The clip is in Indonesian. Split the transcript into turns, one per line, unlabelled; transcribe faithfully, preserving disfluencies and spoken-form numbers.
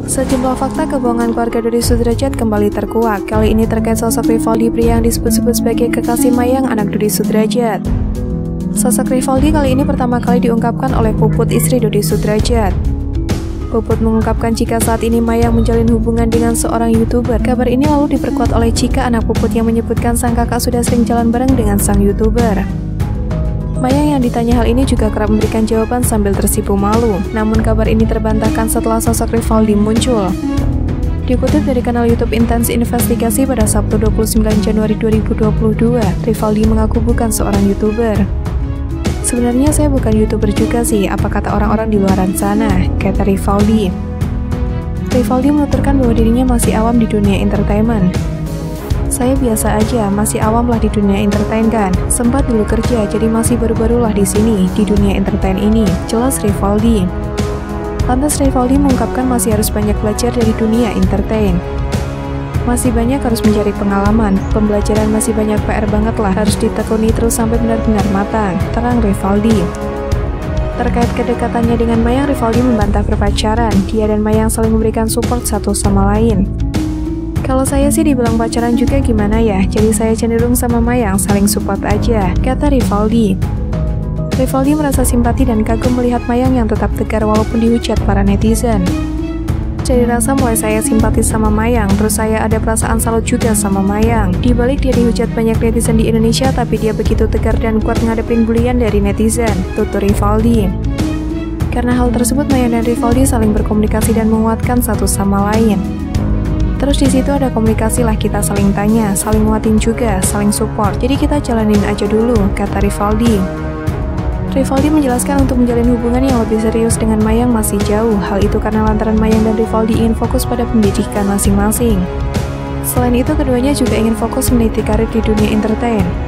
Sejumlah fakta kebohongan keluarga Dodi Sudrajat kembali terkuak. Kali ini terkait sosok Rivaldi pria yang disebut-sebut sebagai kekasih Mayang anak Dodi Sudrajat. Sosok Rivaldi kali ini pertama kali diungkapkan oleh Puput, istri Dodi Sudrajat. Puput mengungkapkan jika saat ini Mayang menjalin hubungan dengan seorang YouTuber. Kabar ini lalu diperkuat oleh Cika, anak Puput, yang menyebutkan sang kakak sudah sering jalan bareng dengan sang YouTuber. Mayang yang ditanya hal ini juga kerap memberikan jawaban sambil tersipu malu. Namun kabar ini terbantahkan setelah sosok Rivaldi muncul. Dikutip dari kanal YouTube Intens Investigasi pada Sabtu dua puluh sembilan Januari dua ribu dua puluh dua, Rivaldi mengaku bukan seorang YouTuber. "Sebenarnya saya bukan YouTuber juga sih, apa kata orang-orang di luaran sana," kata Rivaldi. Rivaldi menuturkan bahwa dirinya masih awam di dunia entertainment. "Saya biasa aja, masih awam lah di dunia entertain kan. Sempat dulu kerja, jadi masih baru-barulah di sini, di dunia entertain ini," jelas Rivaldi. Lantas Rivaldi mengungkapkan masih harus banyak belajar dari dunia entertain. "Masih banyak harus mencari pengalaman, pembelajaran masih banyak P R banget lah, harus ditekuni terus sampai benar-benar matang," terang Rivaldi. Terkait kedekatannya dengan Mayang, Rivaldi membantah berpacaran. Dia dan Mayang saling memberikan support satu sama lain. "Kalau saya sih dibilang pacaran juga gimana ya, jadi saya cenderung sama Mayang saling support aja," kata Rivaldi. Rivaldi merasa simpati dan kagum melihat Mayang yang tetap tegar walaupun dihujat para netizen. "Jadi rasa mulai saya simpati sama Mayang, terus saya ada perasaan salut juga sama Mayang. Di balik dia dihujat banyak netizen di Indonesia, tapi dia begitu tegar dan kuat ngadepin bulian dari netizen," tutur Rivaldi. Karena hal tersebut, Mayang dan Rivaldi saling berkomunikasi dan menguatkan satu sama lain. Terus di situ ada komunikasi lah, kita saling tanya, saling nguatin juga, saling support. Jadi kita jalanin aja dulu, kata Rivaldi. Rivaldi menjelaskan untuk menjalin hubungan yang lebih serius dengan Mayang masih jauh. Hal itu karena lantaran Mayang dan Rivaldi ingin fokus pada pendidikan masing-masing. Selain itu, keduanya juga ingin fokus meniti karir di dunia entertain.